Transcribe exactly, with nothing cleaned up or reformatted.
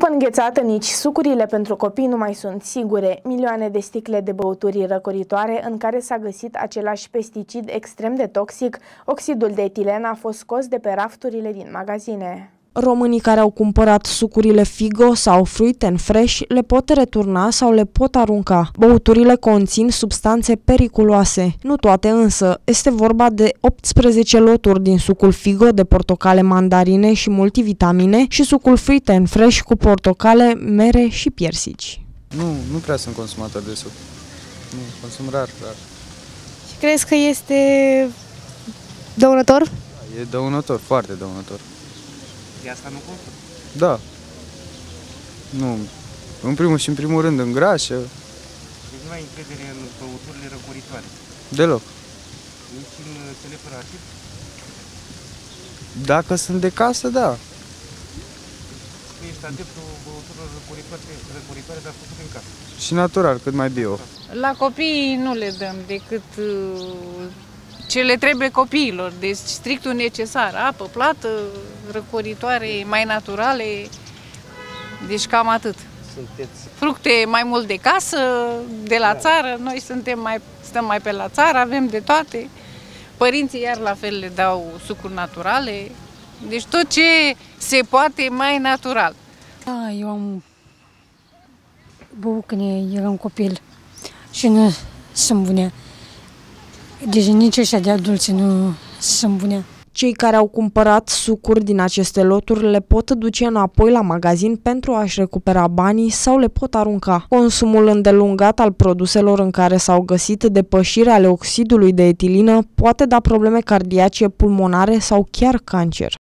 După înghețată, nici sucurile pentru copii nu mai sunt sigure. Milioane de sticle de băuturi răcoritoare în care s-a găsit același pesticid extrem de toxic, oxidul de etilen, a fost scos de pe rafturile din magazine. Românii care au cumpărat sucurile Figo sau Fruit and Fresh le pot returna sau le pot arunca. Băuturile conțin substanțe periculoase. Nu toate însă. Este vorba de optsprezece loturi din sucul Figo de portocale, mandarine și multivitamine și sucul Fruit and Fresh cu portocale, mere și piersici. Nu, nu prea sunt consumator de suc. Nu, consum rar, rar. Și crezi că este dăunător? E dăunător, foarte dăunător. De asta nu consum? Da. Nu. În primul și în primul rând îngrașă. Deci nu ai încredere în băuturile răcoritoare? Deloc. Nici în cele fără acid? Dacă sunt de casă, da. Tu ești adeptul băuturilor răcoritoare, răcoritoare, dar făcute în casă. Și natural, cât mai bio. La copii nu le dăm decât ce le trebuie copiilor, deci strictul necesar, apă plată, răcoritoare mai naturale, deci cam atât. Sunteți... Fructe mai mult de casă, de la țară, noi suntem mai, stăm mai pe la țară, avem de toate. Părinții iar la fel le dau sucuri naturale, deci tot ce se poate mai natural. Da, eu am băut când eram copil și nu sunt bune. Deci nici ăștia de adulți nu sunt bune. Cei care au cumpărat sucuri din aceste loturi le pot duce înapoi la magazin pentru a-și recupera banii sau le pot arunca. Consumul îndelungat al produselor în care s-au găsit depășiri ale oxidului de etilină poate da probleme cardiace, pulmonare sau chiar cancer.